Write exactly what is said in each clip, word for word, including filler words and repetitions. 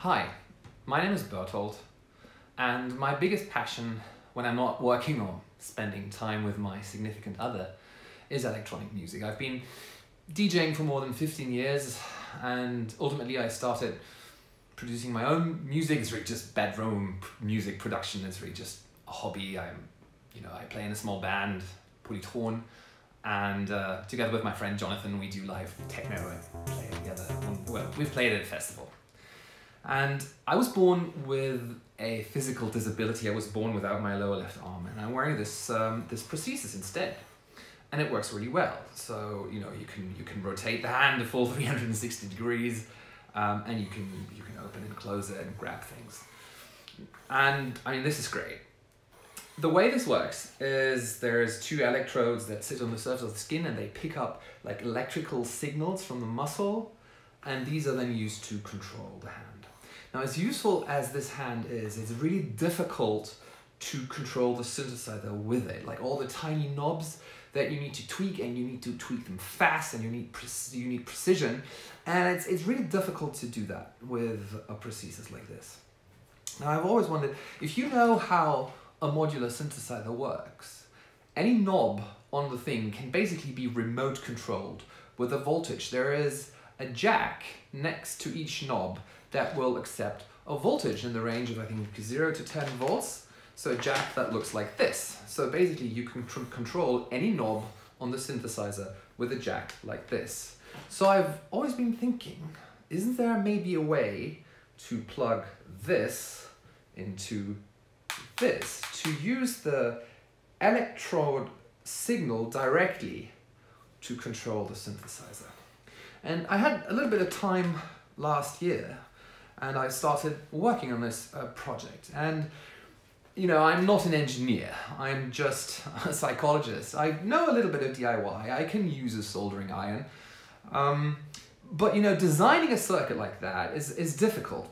Hi, my name is Bertolt, and my biggest passion when I'm not working or spending time with my significant other is electronic music. I've been DJing for more than fifteen years, and ultimately I started producing my own music. It's really just bedroom music production. It's really just a hobby. I'm, you know, I play in a small band, Polytron, and uh, together with my friend Jonathan, we do live techno and play together. Well, we've played at a festival. And I was born with a physical disability. I was born without my lower left arm, and I'm wearing this um, this prosthesis instead, and it works really well. So you know you can you can rotate the hand a full three hundred sixty degrees, um, and you can you can open and close it and grab things. And I mean, this is great. The way this works is there's two electrodes that sit on the surface of the skin, and they pick up like electrical signals from the muscle, and these are then used to control the hand. Now, as useful as this hand is, it's really difficult to control the synthesizer with it. Like all the tiny knobs that you need to tweak, and you need to tweak them fast, and you need you need precision, and it's it's really difficult to do that with a prosthesis like this. Now, I've always wondered if you know how a modular synthesizer works. Any knob on the thing can basically be remote controlled with a voltage. There is a jack next to each knob that will accept a voltage in the range of, I think, zero to ten volts. So a jack that looks like this. So basically you can control any knob on the synthesizer with a jack like this. So I've always been thinking, isn't there maybe a way to plug this into this, to use the electrode signal directly to control the synthesizer? And I had a little bit of time last year, and I started working on this uh, project. And, you know, I'm not an engineer, I'm just a psychologist. I know a little bit of D I Y, I can use a soldering iron. Um, but, you know, designing a circuit like that is, is difficult.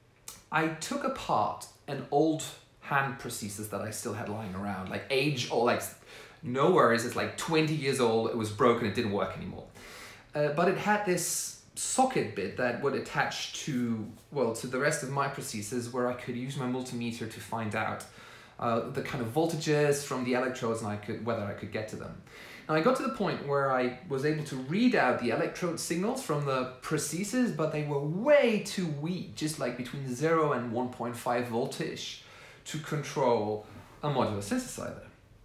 I took apart an old hand prosthesis that I still had lying around, like age or like, no worries, it's like twenty years old, it was broken, it didn't work anymore. Uh, but it had this socket bit that would attach to, well, to the rest of my prosthesis, where I could use my multimeter to find out uh, the kind of voltages from the electrodes, and I could whether I could get to them. Now I got to the point where I was able to read out the electrode signals from the prosthesis, but they were way too weak, just like between zero and one point five voltage, to control a modular synthesizer.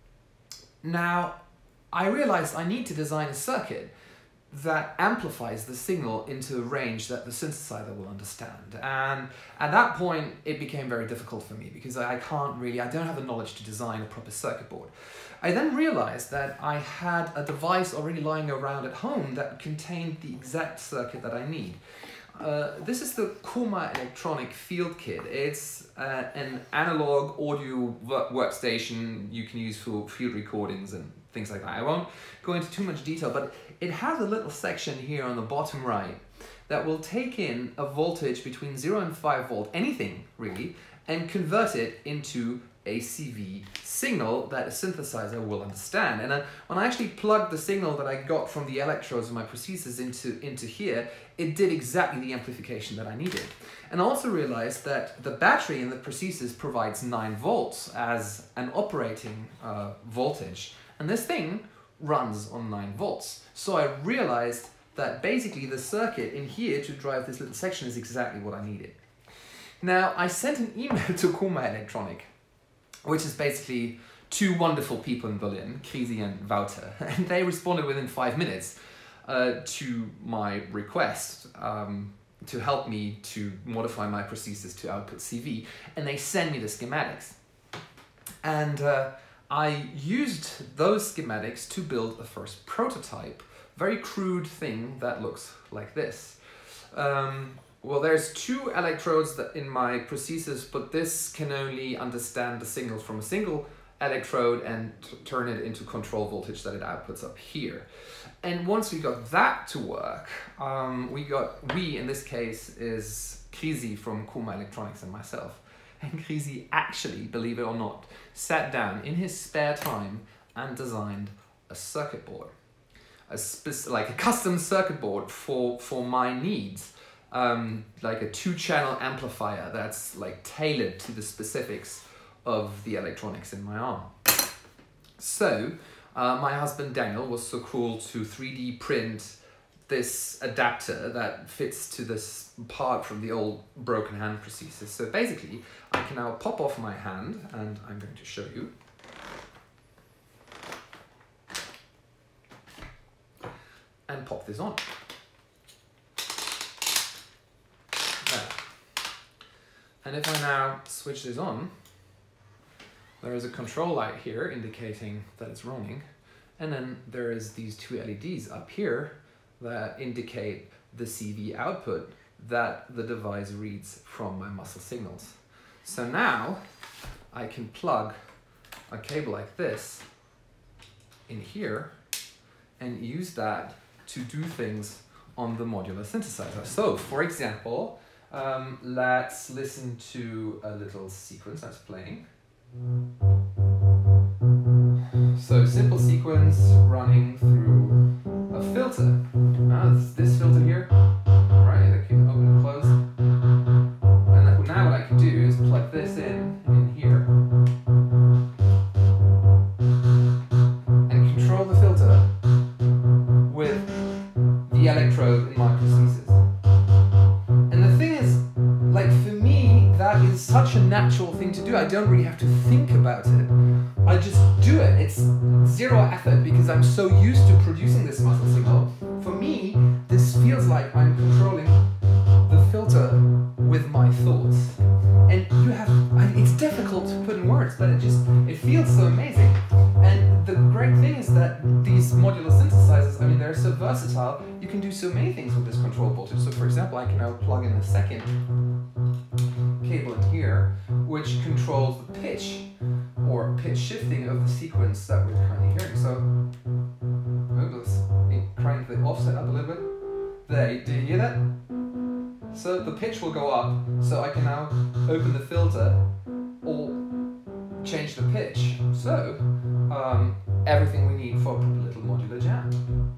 Now I realized I need to design a circuit that amplifies the signal into a range that the synthesizer will understand. And at that point, it became very difficult for me because I can't really, I don't have the knowledge to design a proper circuit board. I then realized that I had a device already lying around at home that contained the exact circuit that I need. Uh, this is the KOMA Elektronik field kit. It's uh, an analog audio workstation you can use for field recordings and things like that. I won't go into too much detail, but it has a little section here on the bottom right that will take in a voltage between zero and five volt, anything really, and convert it into a C V signal that a synthesizer will understand. And then when I actually plugged the signal that I got from the electrodes of my prosthesis into, into here, it did exactly the amplification that I needed. And I also realized that the battery in the prosthesis provides nine volts as an operating uh, voltage. And this thing runs on nine volts. So I realized that basically the circuit in here to drive this little section is exactly what I needed. Now, I sent an email to KOMA Elektronik, which is basically two wonderful people in Berlin, Chrisi and Wouter, and they responded within five minutes uh, to my request um, to help me to modify my prosthesis to output C V, and they sent me the schematics. And uh, I used those schematics to build a first prototype, very crude thing that looks like this. Um, well, there's two electrodes that in my prosthesis, but this can only understand the signal from a single electrode and turn it into control voltage that it outputs up here. And once we got that to work, um, we got, we in this case is Chrisi from KOMA Elektronik and myself. And Chrisi actually, believe it or not, sat down in his spare time and designed a circuit board. A spec like a custom circuit board for, for my needs. um, like a two-channel amplifier that's like tailored to the specifics of the electronics in my arm. So uh, my husband Daniel was so cool to three D print this adapter that fits to this part from the old broken hand prosthesis. So basically I can now pop off my hand, and I'm going to show you. And pop this on. There. And if I now switch this on, there is a control light here indicating that it's running, and then there is these two L E Ds up here that indicate the C V output that the device reads from my muscle signals. So now I can plug a cable like this in here and use that to do things on the modular synthesizer. So for example, um, let's listen to a little sequence that's playing. So simple sequence running through a filter. Uh, this, this filter here, right, I can open and close. And that, now what I can do is plug this in, in here, and control the filter with the electrode in my prosthesis. And the thing is, like for me, that is such a natural thing to do. I don't really have to think about it. I just do it. It's zero effort because I'm so used to producing this muscle signal. For me, this feels like I'm controlling the filter with my thoughts. And you have, it's difficult to put in words, but it just, it feels so amazing. And the great thing is that these modular synthesizers, I mean, they're so versatile, you can do so many things with this control voltage. So for example, I can now plug in a second cable in here, which controls the pitch or pitch shifting of the sequence that we're currently hearing. So, let's crank the offset up a little bit. There, did you hear that? So the pitch will go up, so I can now open the filter or change the pitch. So, um, everything we need for a little modular jam.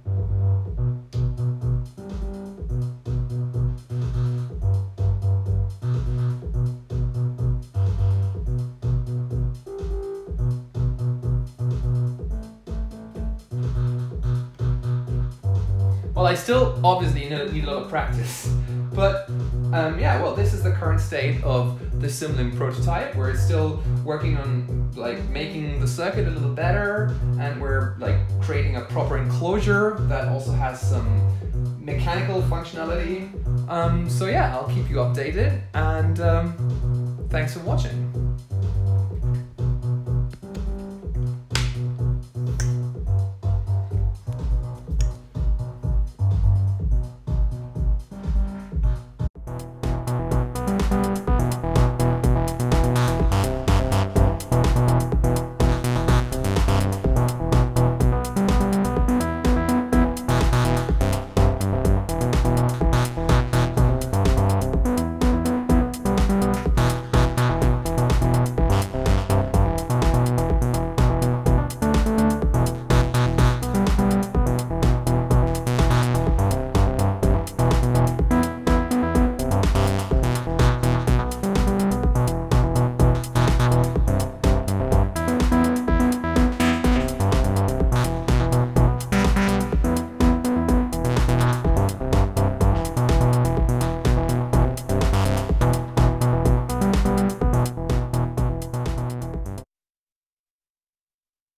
Well, I still obviously need a lot of practice, but um, yeah, well, this is the current state of the SynLimb prototype. We're still working on like making the circuit a little better, and we're like creating a proper enclosure that also has some mechanical functionality. Um, so yeah, I'll keep you updated, and um, thanks for watching.